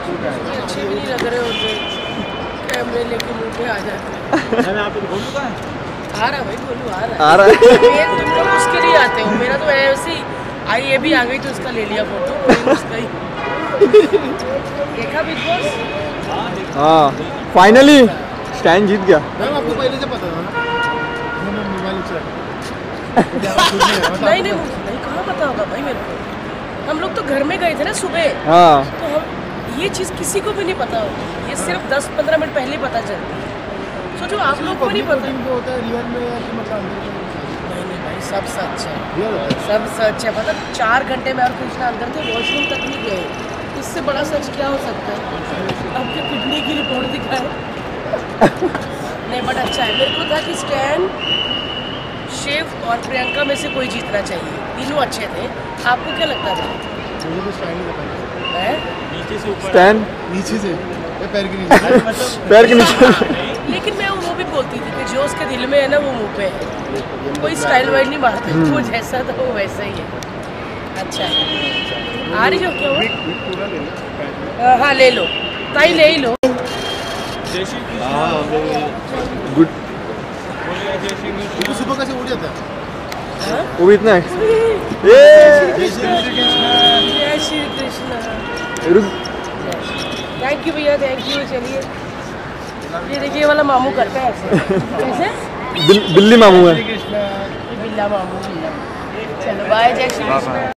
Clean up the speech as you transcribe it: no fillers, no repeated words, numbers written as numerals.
अच्छे भी नहीं लग रहे होते, कैमरे लेके मुंह पे आ जाते हैं। आ रहा भाई, बोलू आ रहा है। तुम लोग उसके लिए आते हो, मेरा तो ऐसे ही आई, ये भी आ गई तो इसका ले लिया फोटो, उसका ही। देखा बिग बॉस? हाँ फाइनली स्टैन जीत गया। मैम आपको पहले से पता था ना? मोबाइल नहीं नहीं कहाँ पता होगा भाई मेरे को, हम लोग तो घर में गए थे ना सुबह। हाँ तो हम ये चीज़ किसी को भी नहीं पता होती, ये सिर्फ 10-15 मिनट पहले पता चलती है। सोचो आप लोग को नहीं पता होता है रियल में या मतलब नहीं भाई, सब सच है, सब सच है। मतलब 4 घंटे में और कृष्णा अंदर थे, वॉशरूम तक नहीं गए, इससे बड़ा सच क्या हो सकता है? आपके किडनी की रिपोर्ट दिखाए। नहीं बट अच्छा है, मेरे को था कि स्टैन, शिव और प्रियंका में से कोई जीतना चाहिए, तीनों अच्छे थे। आपको क्या लगता था? नीचे से ऊपर, स्टैन नीचे से या पैर के नीचे? पैर के नीचे। लेकिन मैं वो भी बोलती थी कि जो उसके दिल में है ना वो मुंह पे है, कोई स्टाइल वाइल नहीं मारता, वो जैसा था वो वैसा ही है। अच्छा आ रही हो क्या? हाँ ले लो ताई, ले ही लो। गुड। वो सुबह कैसे उठ जाता है? वो भी इतना है। जय श्री कृष्णा। थैंक यू भैया, थैंक यू। चलिए ये देखिए, ये वाला मामू करता है ऐसे कैसे? बिल्ली मामू है। बिल्ला मामू, बिल्ला। चलो बाय, जय श्री कृष्णा।